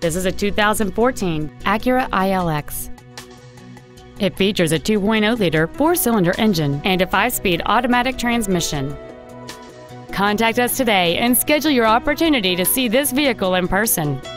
This is a 2014 Acura ILX. It features a 2.0-liter four-cylinder engine and a 5-speed automatic transmission. Contact us today and schedule your opportunity to see this vehicle in person.